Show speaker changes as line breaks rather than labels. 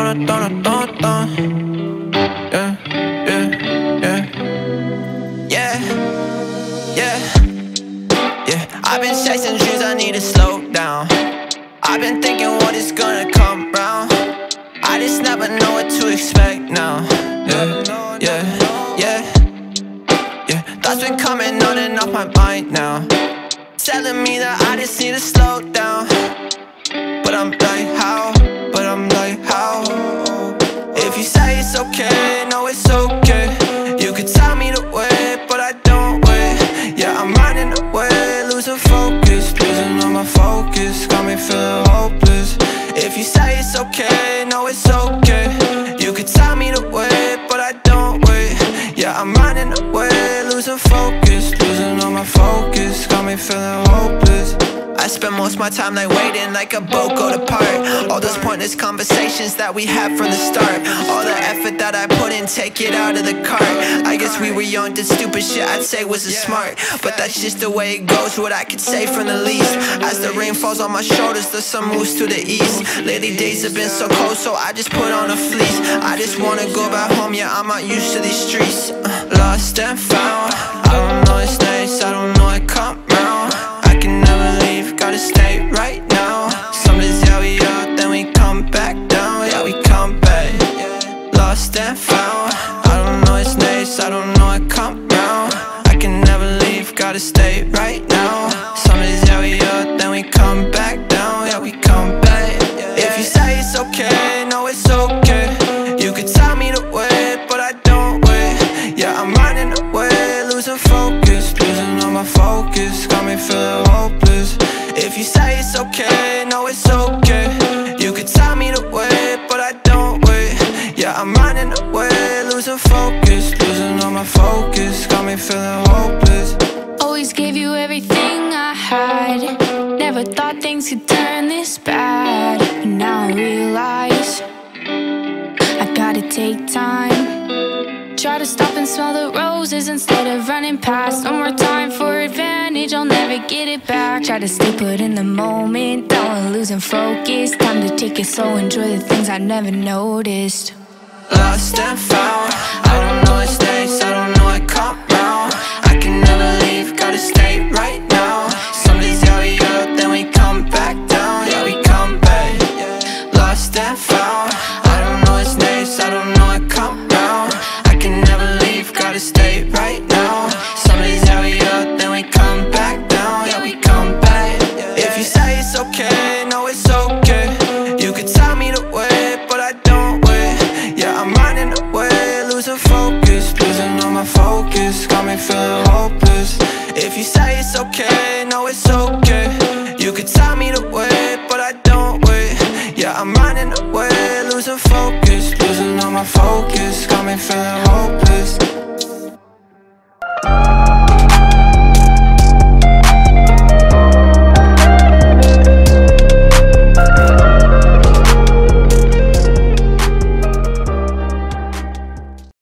dun, dun, dun, dun. Yeah, yeah, yeah, yeah, yeah, yeah. I've been chasing dreams, I need to slow down. I've been thinking what is gonna come round. I just never know what to expect now. Yeah, yeah, yeah, yeah. Thoughts been coming on and off my mind now, telling me that I just need to slow down. But I'm like, how? But I'm like, how? If you say it's okay, no, it's okay. You could tell me to wait, but I don't wait. Yeah, I'm running away, losing focus, losing all my focus, got me feeling hopeless. If you say it's okay, no, it's okay. You could tell me to wait, but I don't wait. Yeah, I'm running away, losing focus, losing all my focus, got me feeling hopeless. I spend most of my time like waiting, like a boat go to part. All those pointless conversations that we had from the start, all the effort that I put in, take it out of the cart. I guess we were young, did stupid shit I'd say wasn't smart, but that's just the way it goes, what I could say from the least. As the rain falls on my shoulders, the sun moves to the east. Lately days have been so cold, so I just put on a fleece. I just wanna go back home, yeah, I'm not used to these streets. Lost and found, I don't know its names, I don't know it come round. I can never leave, gotta stay right now. Some days, yeah, we up, then we come back down. Yeah, we come back. Lost and found, I don't know its names, I don't know it come round. I can never leave, gotta stay right now. Some days, yeah, we up, then we come back down. Yeah, we come back. If you say it's okay, no, it's okay. You could tell me to wait, but I don't wait. Yeah, I'm running away, losing focus, losing all my focus, got me feeling hopeless. If you say it's okay, no, it's okay. You could tell me to wait, but I don't wait. Yeah, I'm running away, losing focus, losing all my focus, got me feeling hopeless.
Always gave you everything I had, never thought things could turn this bad. But now I realize I gotta take time. Try to stop and smell the roses instead of running past. No more time for advantage, I'll never get it back. Try to stay put in the moment, don't wanna losing focus. Time to take it slow, enjoy the things I never noticed.
Lost and found, I don't know its names, I don't know it come round. I can never leave, gotta stay right now. Some days, yeah, we up, then we come back down. Yeah, we come back. Lost and found, I don't know its names, I don't know it come round. I can never leave, gotta stay right now. Some days, yeah, we up, then we come back down. Yeah, we come back. If you say it's okay, no, it's okay. You could tell me to wait, but I don't wait. Yeah, I'm running away, losing focus, losing all my focus, got me feeling hopeless. If you say it's okay, no, it's okay. You could tell me to wait, but I don't wait. Yeah, I'm running away, losing focus, losing all my focus, got me feeling hopeless.